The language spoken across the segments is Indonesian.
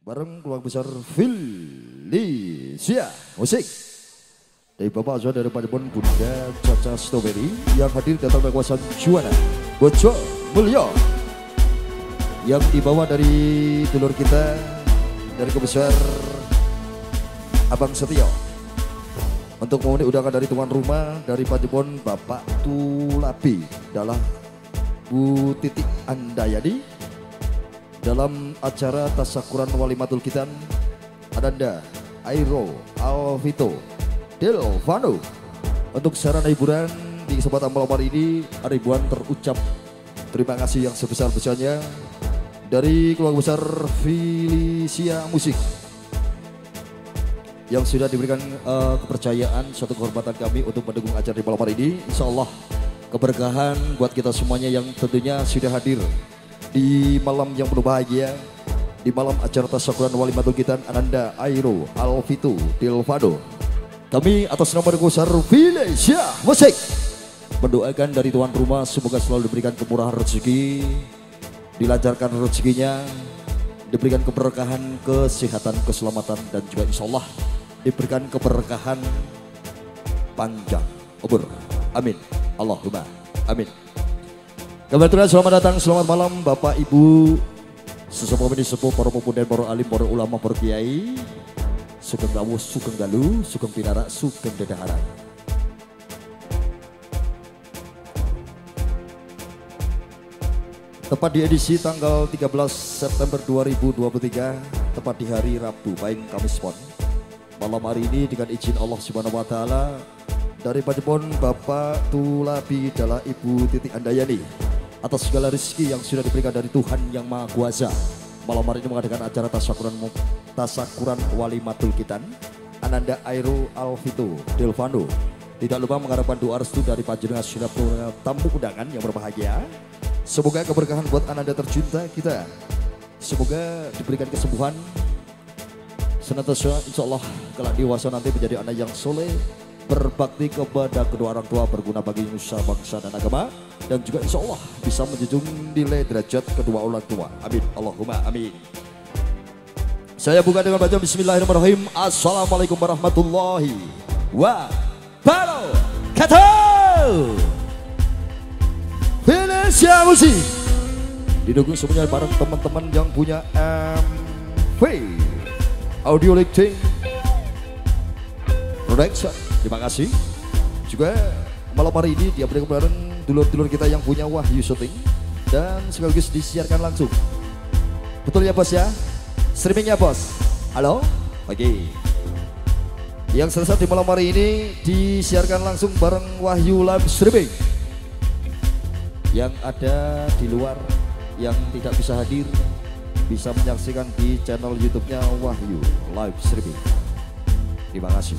bareng keluarga besar Felicia Musik dari Bapak Azwa dari Padepon Bunda Caca Strawberry yang hadir datang dari kawasan Juwana Bojo Mulyo yang dibawa dari dulur kita dari kebesar Abang Setio untuk memenuhi undangan dari tuan rumah dari Padepon Bapak Tulabi adalah Bu Titi Andayani dalam acara Tasakuran Walimatul Kitan Ananda Airo Alvito Delvano. Untuk sarana hiburan di kesempatan malam hari ini ribuan terucap terima kasih yang sebesar-besarnya dari keluarga besar Felicia Musik yang sudah diberikan kepercayaan suatu kehormatan kami untuk mendukung acara di malam hari ini. Insya Allah keberkahan buat kita semuanya yang tentunya sudah hadir di malam yang penuh bahagia, di malam acara Tasakuran Walimatul Kitan Ananda Airo Alvito Delvado. Kami atas nama besar Felicia Musik mendoakan dari tuan rumah semoga selalu diberikan kemurahan rezeki, dilancarkan rezekinya, diberikan keberkahan, kesehatan, keselamatan, dan juga insya Allah diberikan keberkahan panjang umur. Amin. Allahumma amin. Kebetulan selamat datang, selamat malam Bapak Ibu sesepuh ini sepuh, para pemuda, para alim, para ulama, para kiai, sugeng gawuh, sugeng galuh, sugeng pinara, sugeng dedaharan. Tepat di edisi tanggal 13 September 2023, tepat di hari Rabu Pahing Kamis Pon. Malam hari ini dengan izin Allah Subhanahu wa taala dari Padepon Bapak Tulabi adalah Ibu Titi Andayani atas segala rezeki yang sudah diberikan dari Tuhan yang Maha Kuasa. Malam hari ini mengadakan acara Tasakuran Walimatul Kitan Ananda Airo Alvito Delvano. Tidak lupa mengharapkan doa restu dari panjenengan sudah tamu undangan yang berbahagia. Semoga keberkahan buat Ananda tercinta kita. Semoga diberikan kesembuhan. Senantiasa insya Allah kelak dewasa nanti menjadi anak yang soleh, berbakti kepada kedua orang tua, berguna bagi nusa bangsa dan agama, dan juga insya Allah bisa menjunjung nilai derajat kedua orang tua. Amin. Allahumma amin. Saya buka dengan baca Bismillahirrahmanirrahim. Assalamualaikum warahmatullahi wabarakatuh. Felicia Musik didukung semuanya bareng teman-teman yang punya MV Audio Lighting Production. Terima kasih. Juga malam hari ini dia bareng dulur-dulur kita yang punya Wahyu Syuting dan sekaligus disiarkan langsung. Betul ya bos ya? Streamingnya bos. Halo? Oke. Yang selesai di malam hari ini disiarkan langsung bareng Wahyu Live Streaming. Yang ada di luar yang tidak bisa hadir bisa menyaksikan di channel YouTube-nya Wahyu Live Streaming. Terima kasih.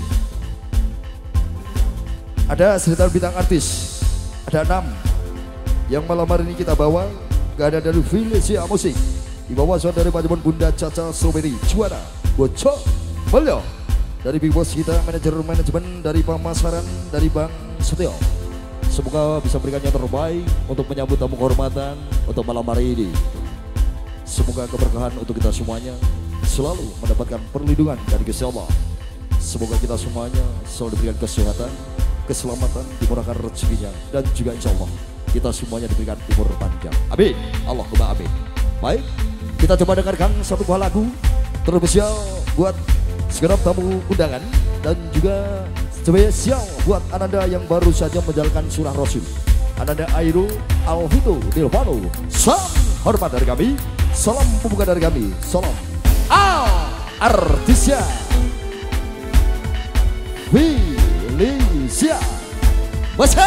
Ada sekitar bintang artis, ada 6 yang malam hari ini kita bawa. Gak ada dari Felicia Musik, dibawa dari Padepon Bunda Caca Strawberry Juwana Bojo Mulyo, dari Big Boss kita manajemen dari pemasaran dari Bang Setio. Semoga bisa berikan yang terbaik untuk menyambut tamu kehormatan untuk malam hari ini. Semoga keberkahan untuk kita semuanya, selalu mendapatkan perlindungan dari Gusti Allah. Semoga kita semuanya selalu diberikan kesehatan, keselamatan, dimurahkan rezekinya, dan juga insya Allah kita semuanya diberikan umur panjang. Amin. Allahumma amin. Baik, kita coba dengarkan satu buah lagu terspesial buat segenap tamu undangan dan juga spesial buat Ananda yang baru saja menjalankan surah Rasul. Ananda Airo Alvito Delvano. Salam hormat dari kami, salam pembuka dari kami, salam artisnya Felicia Musik.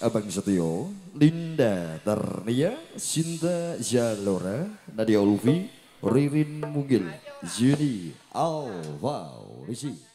Abang Setio, Linda Tarnia, Sinta Jalora, Nadia Ulfi, Ririn Mugil, Juni Alfa Risi.